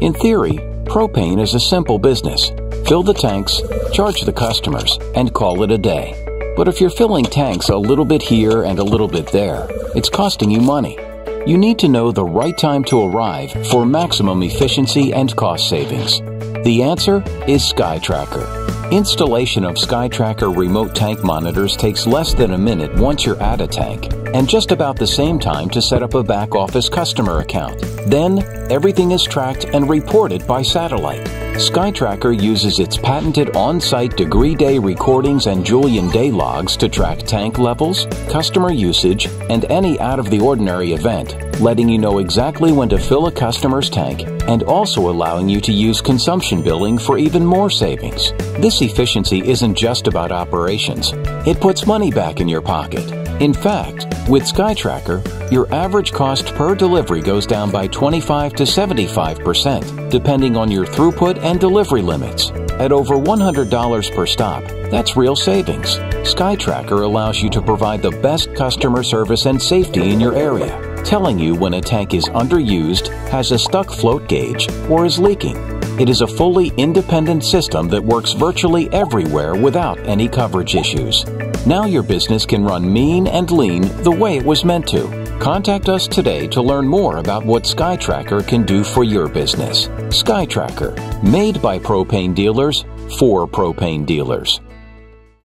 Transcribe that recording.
In theory, propane is a simple business. Fill the tanks, charge the customers, and call it a day. But if you're filling tanks a little bit here and a little bit there, it's costing you money. You need to know the right time to arrive for maximum efficiency and cost savings. The answer is SkyTracker. Installation of SkyTracker remote tank monitors takes less than a minute once you're at a tank, and just about the same time to set up a back office customer account. Then, everything is tracked and reported by satellite. SkyTracker uses its patented on-site degree day recordings and Julian day logs to track tank levels, customer usage, and any out-of-the-ordinary event, letting you know exactly when to fill a customer's tank and also allowing you to use consumption billing for even more savings. This efficiency isn't just about operations. It puts money back in your pocket. In fact, with SkyTracker, your average cost per delivery goes down by 25 to 75%, depending on your throughput and delivery limits. At over $100 per stop, that's real savings. SkyTracker allows you to provide the best customer service and safety in your area, telling you when a tank is underused, has a stuck float gauge, or is leaking. It is a fully independent system that works virtually everywhere without any coverage issues. Now your business can run mean and lean the way it was meant to. Contact us today to learn more about what SkyTracker can do for your business. SkyTracker, made by propane dealers for propane dealers.